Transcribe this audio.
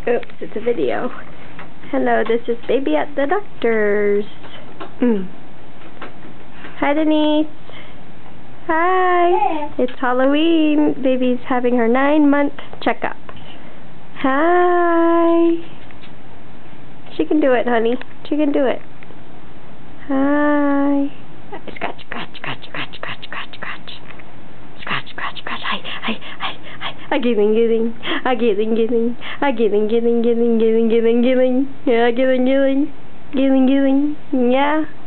Oops, it's a video. Hello, this is Baby at the doctor's. Hi, Denise. Hi. Hey. It's Halloween. Baby's having her 9-month checkup. Hi. She can do it, honey. She can do it. Hi. Scratch, scratch, scratch, scratch, scratch, scratch, scratch. Scratch, scratch, scratch. Hi, hi, hi, hi. Getting. Yeah, getting. Yeah.